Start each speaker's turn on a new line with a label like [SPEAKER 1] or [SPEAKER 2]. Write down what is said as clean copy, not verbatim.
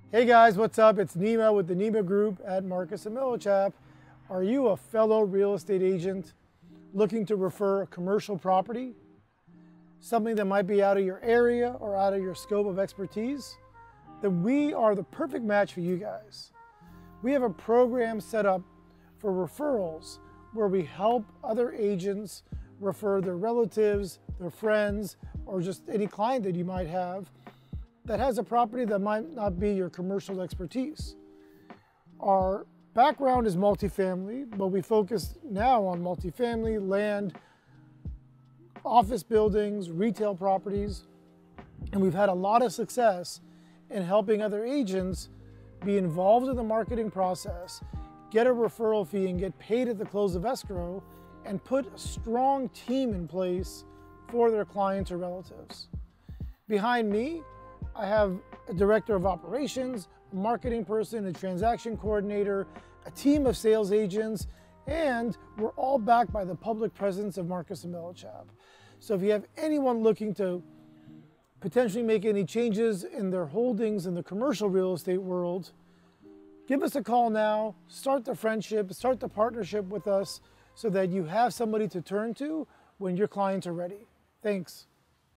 [SPEAKER 1] Hey guys, what's up? It's Nima with the Nima Group at Marcus & Millichap. Are you a fellow real estate agent looking to refer a commercial property? Something that might be out of your area or out of your scope of expertise? Then we are the perfect match for you guys. We have a program set up for referrals where we help other agents refer their relatives, their friends, or just any client that you might have that has a property that might not be your commercial expertise. Our background is multifamily, but we focus now on multifamily, land, office buildings, retail properties, and we've had a lot of success in helping other agents be involved in the marketing process, get a referral fee and get paid at the close of escrow, and put a strong team in place for their clients or relatives. Behind me, I have a director of operations, a marketing person, a transaction coordinator, a team of sales agents, and we're all backed by the public presence of Marcus & Millichap. So if you have anyone looking to potentially make any changes in their holdings in the commercial real estate world, give us a call now, start the friendship, start the partnership with us so that you have somebody to turn to when your clients are ready. Thanks.